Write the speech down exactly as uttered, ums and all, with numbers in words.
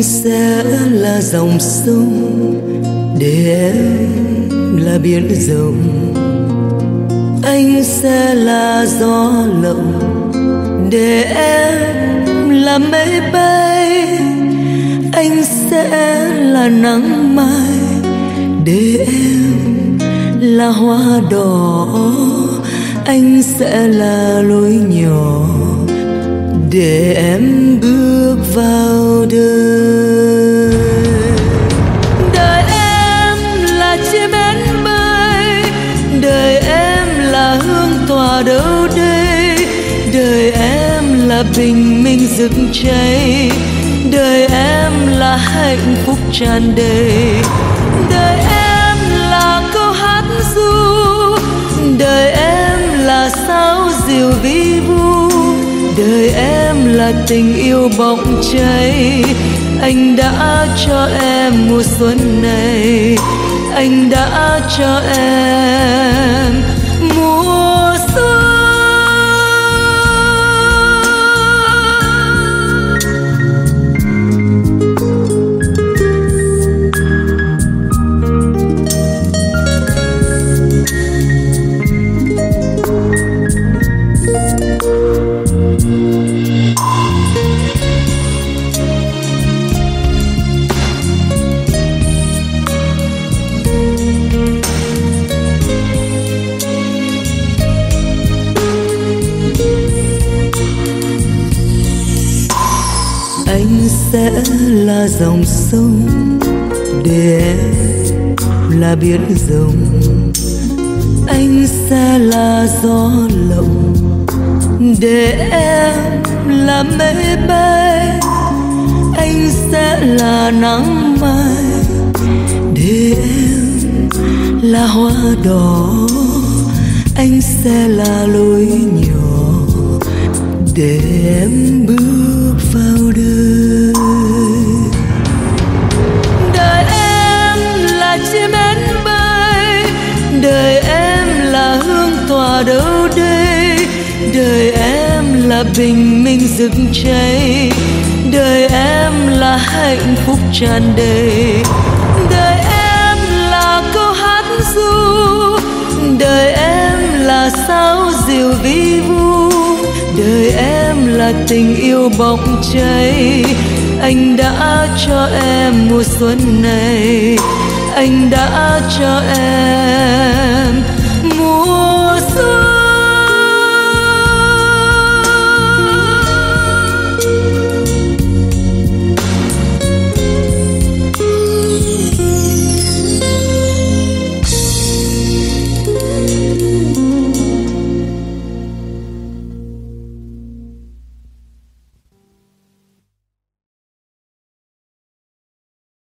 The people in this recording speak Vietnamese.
Anh sẽ là dòng sông để em là biển rộng. Anh sẽ là gió lộng để em là mây bay. Anh sẽ là nắng mai để em là hoa đỏ. Anh sẽ là lối nhỏ để em bước vào đời. Đời em là chim én bay, đời em là hương tỏa đâu đây. Đời em là bình minh rực cháy, đời em là hạnh phúc tràn đầy. Đời em là câu hát ru, đời em là sao diều vi vu. Đời em là tình yêu bỏng cháy, anh đã cho em mùa xuân này, anh đã cho em mùa xuân. Anh sẽ là dòng sông để em là biển rộng. Anh sẽ là gió lộng để em là mây bay. Anh sẽ là nắng mai để em là hoa đỏ. Anh sẽ là lối nhỏ để em bước vào đời. Đời em là chim én bay, đời em là hương tỏa đâu đây. Đời em là bình minh rực cháy, đời em là hạnh phúc tràn đầy. Đời em là câu hát ru, đời em là sao diều vi vu. Đời em là tình yêu bỏng cháy, anh đã cho em mùa xuân này, anh đã cho em